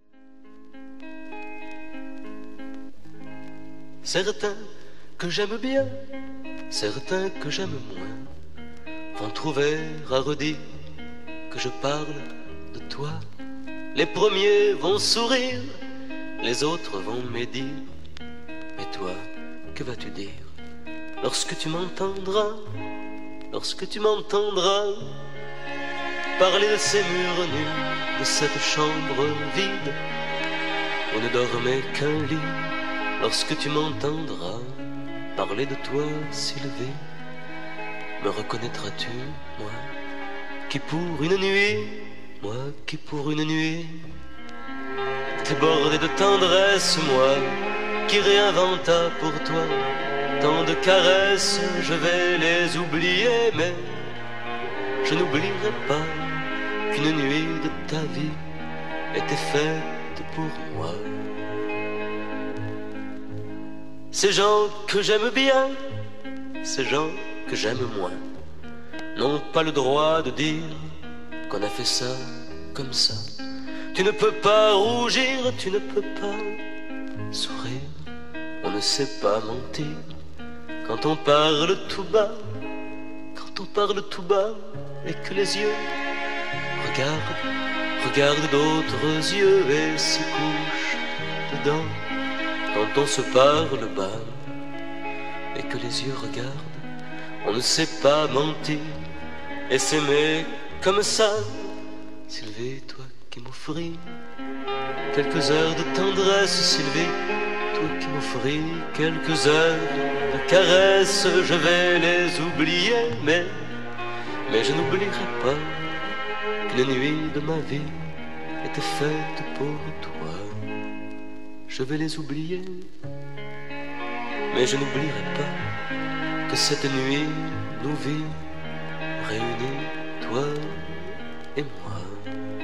Certains que j'aime bien, certains que j'aime moins, vont trouver à redire que je parle de toi. Les premiers vont sourire, les autres vont médire. Mais toi, que vas-tu dire lorsque tu m'entendras, lorsque tu m'entendras parler de ces murs nus, de cette chambre vide où ne dormait qu'un lit? Lorsque tu m'entendras parler de toi, Sylvie, me reconnaîtras-tu, moi, qui pour une nuit, moi, qui pour une nuit, débordé de tendresse, moi, qui réinventa pour toi tant de caresses? Je vais les oublier, mais je n'oublierai pas qu'une nuit de ta vie était faite pour moi. Ces gens que j'aime bien, ces gens que j'aime moins, n'ont pas le droit de dire qu'on a fait ça comme ça. Tu ne peux pas rougir, tu ne peux pas sourire, on ne sait pas mentir quand on parle tout bas, quand on parle tout bas et que les yeux regardent d'autres yeux et se couchent dedans. Quand on se parle bas et que les yeux regardent, on ne sait pas mentir et s'aimer comme ça. Sylvie, toi qui m'offris quelques heures de tendresse, Sylvie, toi qui m'offris quelques heures de caresse, je vais les oublier, mais je n'oublierai pas qu'une nuit de ma vie était faite pour toi. Je vais les oublier, mais je n'oublierai pas que cette nuit nous vit réunis, toi et moi.